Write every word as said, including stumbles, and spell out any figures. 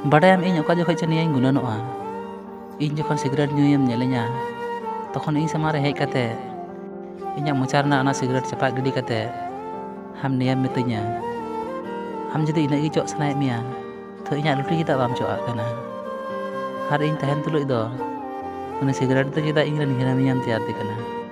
ᱵᱟᱰᱟᱭᱟᱢ ᱤᱧ ᱚᱠᱟ ᱡᱚᱠᱷᱚᱡ ᱪᱚ ᱱᱤᱭᱟᱹᱧ ᱜᱩᱱᱟᱹᱱᱚᱜᱼᱟ, ᱤᱧ ᱡᱚᱠᱷᱚᱱ ᱥᱤᱜᱨᱮᱴ ᱧᱩᱭᱮᱢ ᱧᱮᱞᱤᱧᱟ तखन ᱤᱧ ᱥᱟᱢᱟᱝ ᱨᱮ ᱦᱮᱡ ᱠᱟᱛᱮ ᱤᱧᱟᱹᱜ ᱢᱚᱪᱟ ᱨᱮᱱᱟᱜ ᱚᱱᱟ ᱥᱤᱜᱨᱮᱴ ᱪᱟᱯᱟᱫ ᱜᱤᱰᱤ ᱠᱟᱛᱮ ᱟᱢ ᱱᱤᱭᱟᱹᱢ ᱢᱤᱛᱟᱹᱧᱟ, ᱟᱢ ᱡᱩᱫᱤ ᱤᱱᱟᱹᱜ ᱜᱮ ᱪᱚᱜ ᱥᱟᱱᱟᱭᱮᱫ ᱢᱮᱭᱟ ᱛᱚ ᱤᱧᱟᱹᱜ ᱞᱩᱴᱤ ᱪᱮᱫᱟᱜ ᱵᱟᱢ ᱪᱚᱜ ᱟᱜ ᱠᱟᱱᱟ? ᱟᱨ ᱤᱧ ᱛᱟᱦᱮᱱ ᱛᱩᱞᱩᱡ ᱫᱚ ᱩᱱᱤ ᱥᱤᱜᱨᱮᱴ ᱫᱚ ᱪᱮᱫᱟᱜ ᱤᱧᱨᱮᱱ ᱦᱤᱱᱟᱹᱱᱤᱭᱟᱹᱢ ᱛᱮᱭᱟᱨᱫᱮ ᱠᱟᱱᱟ?